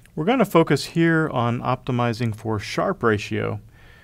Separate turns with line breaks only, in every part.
We're going to focus here on optimizing for Sharpe ratio.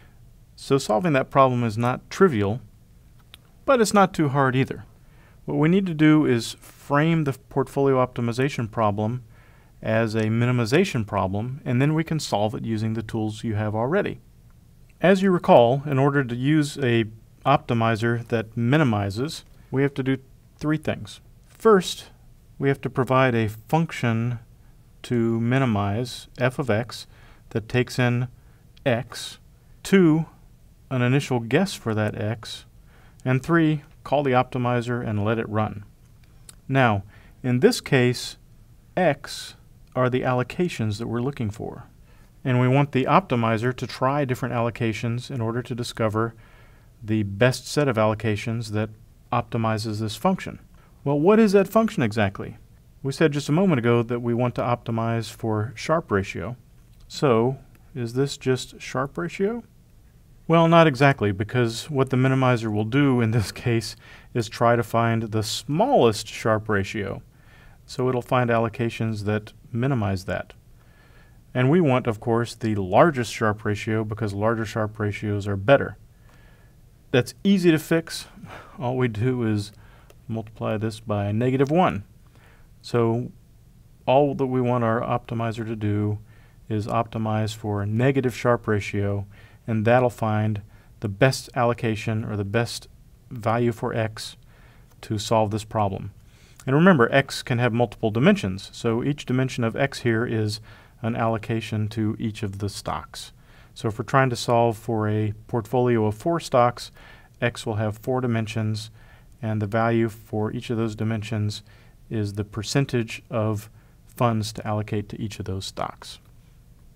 So solving that problem is not trivial, but it's not too hard either. What we need to do is frame the portfolio optimization problem as a minimization problem, and then we can solve it using the tools you have already. As you recall, in order to use a optimizer that minimizes, we have to do three things. First, we have to provide a function to minimize f of x that takes in x, 2, an initial guess for that x, and 3, call the optimizer and let it run. Now, in this case, x are the allocations that we're looking for. And we want the optimizer to try different allocations in order to discover the best set of allocations that optimizes this function. Well, what is that function exactly? We said just a moment ago that we want to optimize for Sharpe ratio. So, is this just Sharpe ratio? Well, not exactly, because what the minimizer will do in this case is try to find the smallest Sharpe ratio. So it'll find allocations that minimize that. And we want, of course, the largest Sharpe ratio because larger Sharpe ratios are better. That's easy to fix. All we do is multiply this by -1. So all that we want our optimizer to do is optimize for a negative Sharpe ratio, and that'll find the best allocation or the best value for x to solve this problem. And remember, x can have multiple dimensions, so each dimension of x here is an allocation to each of the stocks. So if we're trying to solve for a portfolio of 4 stocks, x will have 4 dimensions, and the value for each of those dimensions is the percentage of funds to allocate to each of those stocks.